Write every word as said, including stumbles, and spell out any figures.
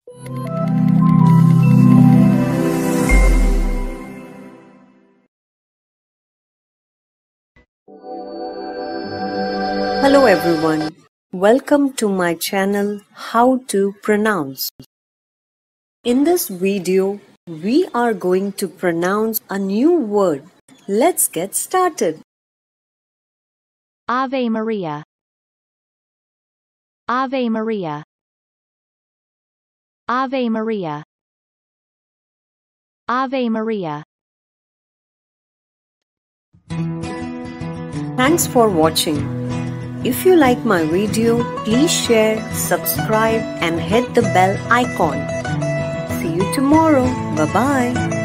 Hello everyone, welcome to my channel How to Pronounce. In this video, we are going to pronounce a new word. Let's get started. Ave Maria. Ave Maria. Ave Maria. Ave Maria. Thanks for watching. If you like my video, please share, subscribe and hit the bell icon. See you tomorrow. Bye-bye.